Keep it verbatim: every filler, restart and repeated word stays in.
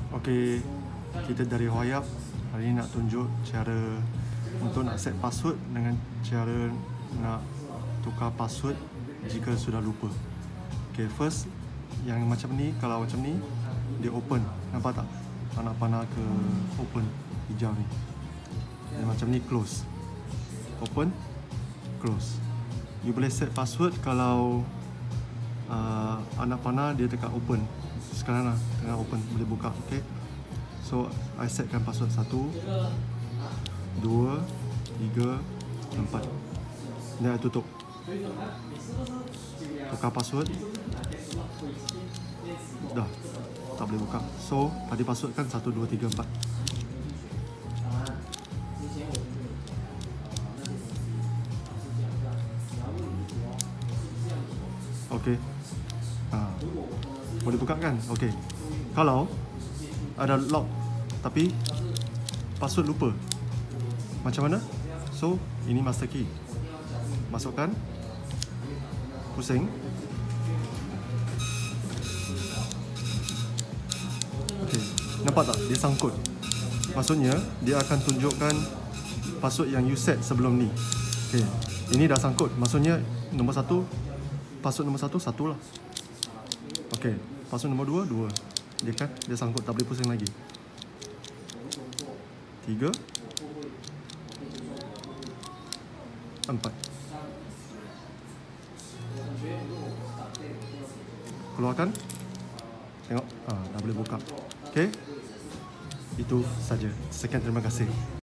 Okey, kita dari Hoyap. Hari ini nak tunjuk cara untuk nak set password dengan cara nak tukar password jika sudah lupa. Okey, first yang macam ni, kalau macam ni dia open, nampak tak? Panah-panah ke open hijau ni. Dan macam ni close. Open, close. You boleh set password kalau uh, anak panah dia tekan open. Sekarang lah tengah open, boleh buka. Okay, so I setkan password satu, dua, tiga, empat. Dan I tutup. Tukar password. Dah, tak boleh buka. So tadi password kan satu, dua, tiga, empat. Okey. Ha. Boleh buka kan? Okey. Kalau ada lock tapi password lupa, macam mana? So, ini master key. Masukkan. Pusing. Okey. Nampak tak? Dia sangkut. Maksudnya, dia akan tunjukkan password yang you set sebelum ni. Okey. Ini dah sangkut. Maksudnya, nombor satu, password nombor satu, satu lah. Okey. Password nombor dua, dua. Dia kan, dia sangkut, tak boleh pusing lagi. Tiga. Empat. Keluarkan. Tengok. Ah, dah boleh buka. Okey. Itu saja. Sekian, terima kasih.